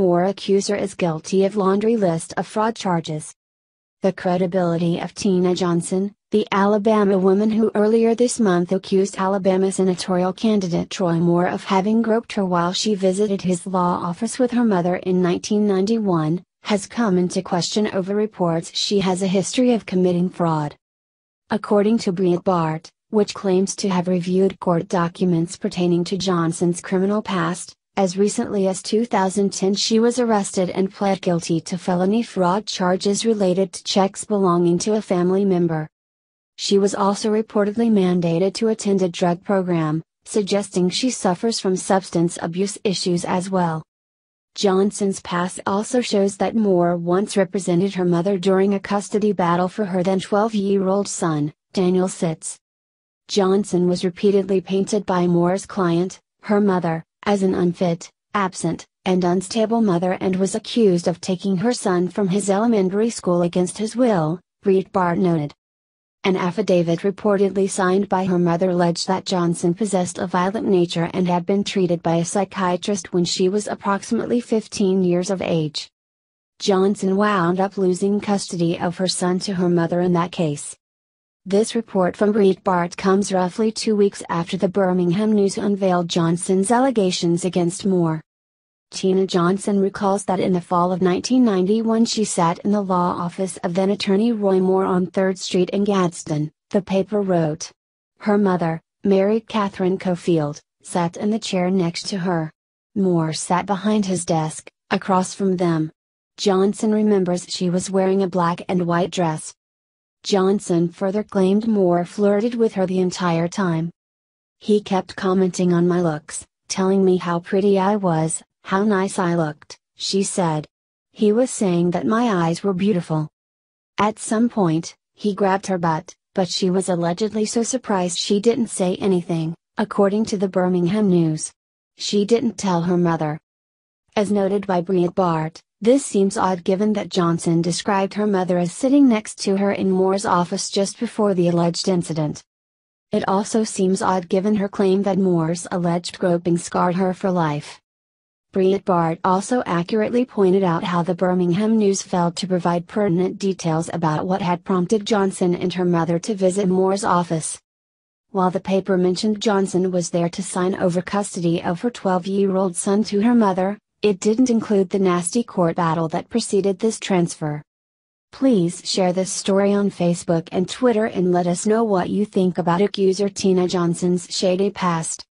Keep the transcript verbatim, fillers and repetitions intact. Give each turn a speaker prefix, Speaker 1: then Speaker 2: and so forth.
Speaker 1: Moore accuser is guilty of laundry list of fraud charges. The credibility of Tina Johnson, the Alabama woman who earlier this month accused Alabama senatorial candidate Troy Moore of having groped her while she visited his law office with her mother in nineteen ninety-one, has come into question over reports she has a history of committing fraud. According to Breitbart, which claims to have reviewed court documents pertaining to Johnson's criminal past, as recently as two thousand ten she was arrested and pled guilty to felony fraud charges related to checks belonging to a family member. She was also reportedly mandated to attend a drug program, suggesting she suffers from substance abuse issues as well. Johnson's past also shows that Moore once represented her mother during a custody battle for her then twelve-year-old son, Daniel Sitz. Johnson was repeatedly painted by Moore's client, her mother, as an unfit, absent, and unstable mother and was accused of taking her son from his elementary school against his will, Breitbart noted. An affidavit reportedly signed by her mother alleged that Johnson possessed a violent nature and had been treated by a psychiatrist when she was approximately fifteen years of age. Johnson wound up losing custody of her son to her mother in that case. This report from Breitbart comes roughly two weeks after the Birmingham News unveiled Johnson's allegations against Moore. Tina Johnson recalls that in the fall of nineteen ninety-one she sat in the law office of then-attorney Roy Moore on third Street in Gadsden, the paper wrote. Her mother, Mary Catherine Cofield, sat in the chair next to her. Moore sat behind his desk, across from them. Johnson remembers she was wearing a black and white dress. Johnson further claimed Moore flirted with her the entire time. He kept commenting on my looks, telling me how pretty I was, how nice I looked, she said. He was saying that my eyes were beautiful. At some point, he grabbed her butt, but she was allegedly so surprised she didn't say anything, according to the Birmingham News. She didn't tell her mother. As noted by Breitbart, this seems odd given that Johnson described her mother as sitting next to her in Moore's office just before the alleged incident. It also seems odd given her claim that Moore's alleged groping scarred her for life. Breitbart also accurately pointed out how the Birmingham News failed to provide pertinent details about what had prompted Johnson and her mother to visit Moore's office. While the paper mentioned Johnson was there to sign over custody of her twelve-year-old son to her mother, it didn't include the nasty court battle that preceded this transfer. Please share this story on Facebook and Twitter and let us know what you think about accuser Tina Johnson's shady past.